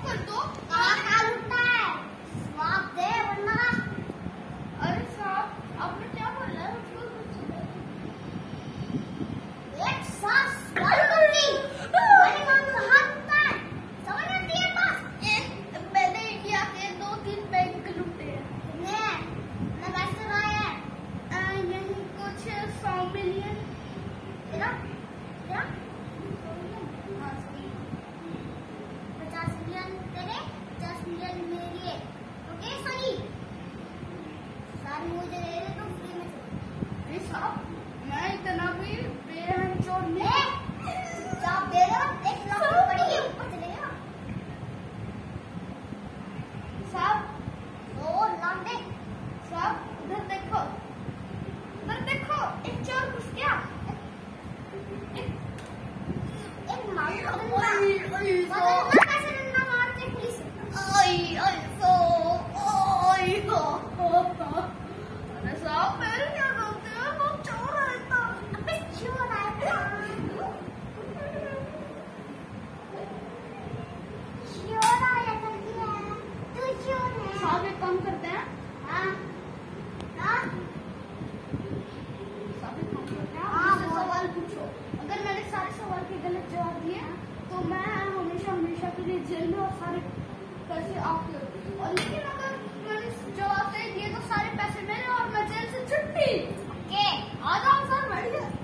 कर दो। कहाँ लुटना है? जवाब दे वरना। अरे साहब आपने क्या बोला है? एक साथ सवाल करती। तुम्हारे काम कहाँ लुटना है? समझ आती है बस। मैंने इंडिया के 2-3 बैंक लूटे हैं। कितने पैसे लाए हैं? यही कुछ 100 मिलियन। तेरा? तेरा? हाँ सही। 50 मिलियन तेरे, 50 मिलियन मेरे। Okay sorry. सारी मुझे दे दे तो फ्री में चलो। अरे साहब मैं इतना भी बेरहम चोर नहीं। आप दे रहे हो? 1 लाख रुपए पड़ेगी, ऊपर चलेगा। साहब ओ लाख दे। साहब उधर देखो, उधर देखो, एक चोर घुस गया। एक मांग लो ओए, ओए, बदलना कैसे डंडा मारते पुलिस। अरे साहब मेरे क्या गलती है? वो चोर है इतना। अबे चोर आया था। चोर आया करती है। तू चोर है। साहब एक काम करते हैं। हाँ हाँ साहब एक काम करते हैं, हाँ, आप मुझसे बोल। सवाल पूछो। अगर मैंने सारे सवाल के गलत जवाब दिए तो मैं हमेशा हमेशा के लिए जेल में और सारे पैसे आपके। और लेकिन अगर मैंने जवाब सही दिए तो सारे पैसे मेरे और मैं जेल से छुट्टी। ओके आ जाओ सर, बैठ जाओ।